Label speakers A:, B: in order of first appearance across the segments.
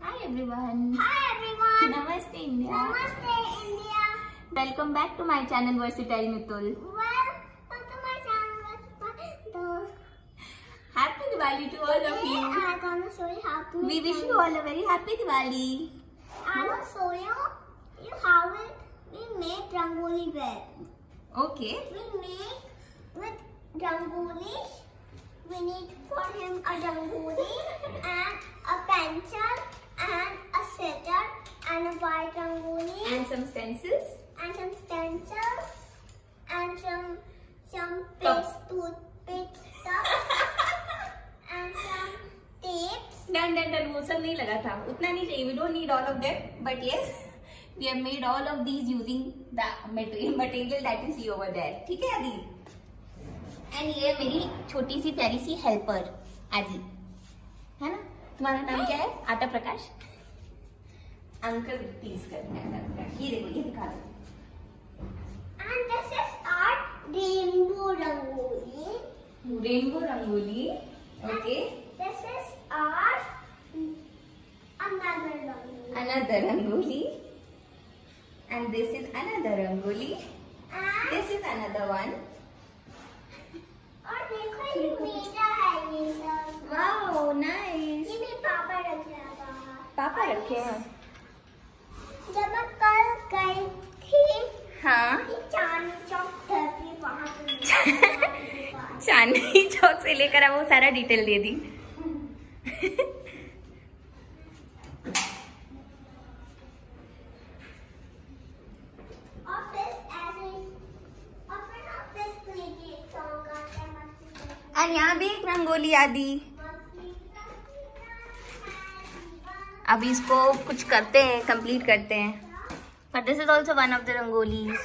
A: Hi everyone.
B: Hi everyone.
A: Namaste India.
B: Namaste India.
A: Welcome back to my channel Versatile Mitul.
B: Welcome to my channel.
A: Happy Diwali to all of you.
B: I'm gonna show you how to.
A: We wish you all a very happy Diwali.
B: I will show you how we make rangoli with.
A: Okay.
B: We make with rangoli. We need for him a rangoli and a pencil and a setter and a white rangoli
A: And some stencils.
B: and some stencils and some
A: Cups.
B: toothpick stuff and some tapes.
A: Done. वो सब नहीं लगा था. उतना नहीं चाहिए. We don't need all of them. But yes, we have made all of these using the material that you see over there. ठीक है आदि? And ये मेरी छोटी सी प्यारी सी हेल्पर आदि, है ना? तुम्हारा नाम क्या है? आटा प्रकाश. अंकल टीज करते हैं. ये देखो, ये दिखा दो.
B: And this is our rainbow rangoli.
A: Rainbow rangoli. Okay.
B: This is our another rangoli.
A: Another rangoli. And this is another rangoli.
B: And
A: This is another one.
B: और देखो ये मेरा है ये सब.
A: Wow, nice.
B: ये मेरे पापा रख रहा था.
A: पापा रखे हैं.
B: जब मैं कल गई थी,
A: हाँ.
B: ये चांदनी चौक थी वहाँ पे.
A: चांदनी चौक से लेकर वो सारा डिटेल दे दी.
B: और फिर ऐसे और फिर हम फिर लेके एक सॉन्ग गाते हैं मस्ती
A: और यहाँ भी एक रंगोली आदि. अभी इसको कुछ करते हैं, कंप्लीट करते हैं. But this is also one of the rangolis.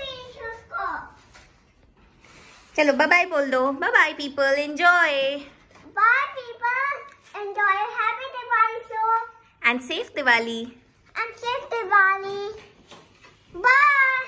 A: चलो बाय बाय बोल दो. Bye bye people, enjoy
B: Bye people, enjoy happy Diwali show
A: and safe Diwali.
B: and safe Diwali. Bye.